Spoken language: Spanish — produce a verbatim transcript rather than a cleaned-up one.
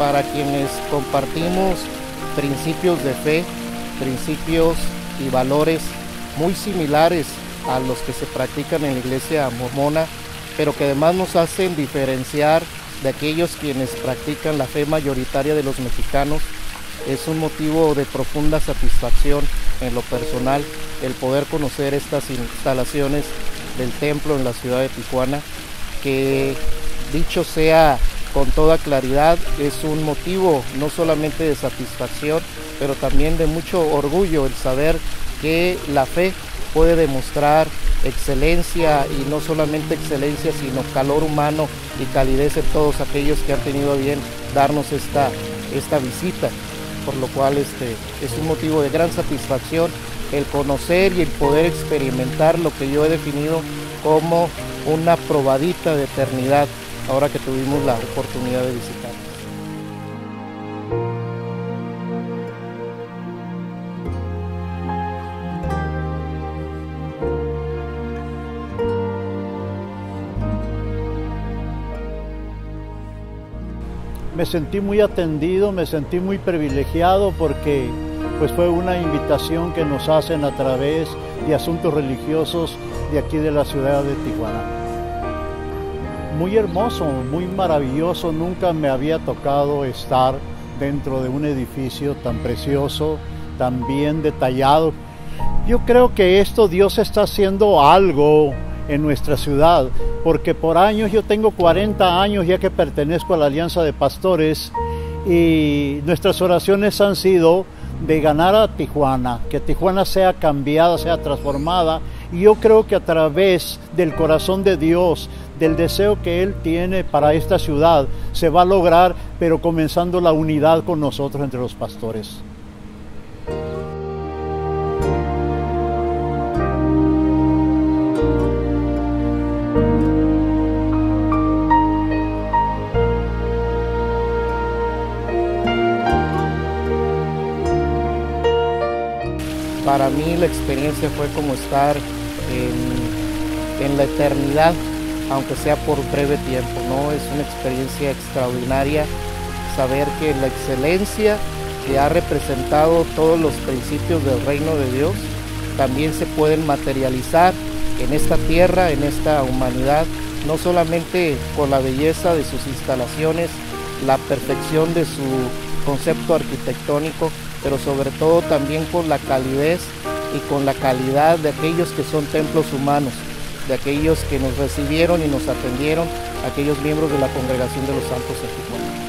para quienes compartimos principios de fe, principios y valores muy similares a los que se practican en la iglesia mormona, pero que además nos hacen diferenciar de aquellos quienes practican la fe mayoritaria de los mexicanos. Es un motivo de profunda satisfacción en lo personal el poder conocer estas instalaciones del templo en la ciudad de Tijuana, que dicho sea con toda claridad, es un motivo no solamente de satisfacción, pero también de mucho orgullo el saber que la fe puede demostrar excelencia, y no solamente excelencia, sino calor humano y calidez en todos aquellos que han tenido a bien darnos esta, esta visita, por lo cual este, es un motivo de gran satisfacción el conocer y el poder experimentar lo que yo he definido como una probadita de eternidad, ahora que tuvimos la oportunidad de visitar. Me sentí muy atendido, me sentí muy privilegiado porque pues fue una invitación que nos hacen a través de asuntos religiosos de aquí de la ciudad de Tijuana. Muy hermoso, muy maravilloso, nunca me había tocado estar dentro de un edificio tan precioso, tan bien detallado. Yo creo que esto Dios está haciendo algo en nuestra ciudad, porque por años, yo tengo cuarenta años ya que pertenezco a la Alianza de Pastores, y nuestras oraciones han sido de ganar a Tijuana, que Tijuana sea cambiada, sea transformada, y yo creo que a través del corazón de Dios, del deseo que Él tiene para esta ciudad, se va a lograr, pero comenzando la unidad con nosotros entre los pastores. Para mí la experiencia fue como estar en, en la eternidad, aunque sea por breve tiempo, ¿no? Es una experiencia extraordinaria saber que la excelencia que ha representado todos los principios del reino de Dios también se pueden materializar en esta tierra, en esta humanidad, no solamente con la belleza de sus instalaciones, la perfección de su concepto arquitectónico, pero sobre todo también con la calidez y con la calidad de aquellos que son templos humanos, de aquellos que nos recibieron y nos atendieron, aquellos miembros de la Congregación de los Santos en Tijuana.